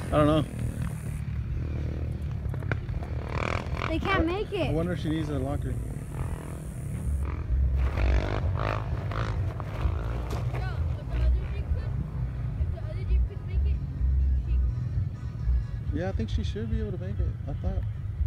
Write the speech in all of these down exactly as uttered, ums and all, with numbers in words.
I don't know. They can't make it. I wonder if she needs a locker. Yeah, I think she should be able to make it. I thought.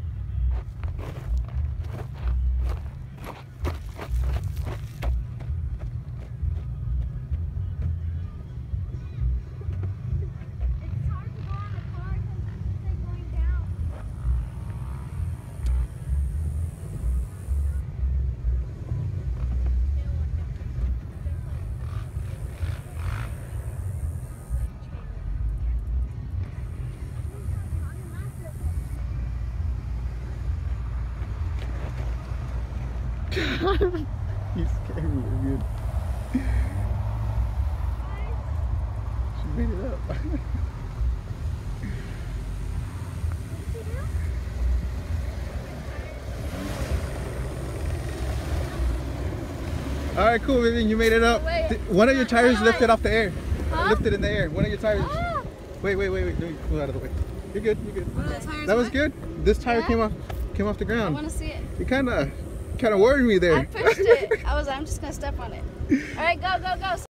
You scared me again. She made it up. Alright, cool, Vivian, you made it up. Wait. One of your tires lifted off the air. Huh? Lifted in the air. One of your tires. Ah. Wait, wait, wait, wait. Let me move out of the way. You're good, you're good. One of the tires That was what? good. This tire Yeah? came off came off the I ground. want to see it. You kinda kinda worried me there. I pushed it. I was I'm just gonna step on it. Alright, go, go, go.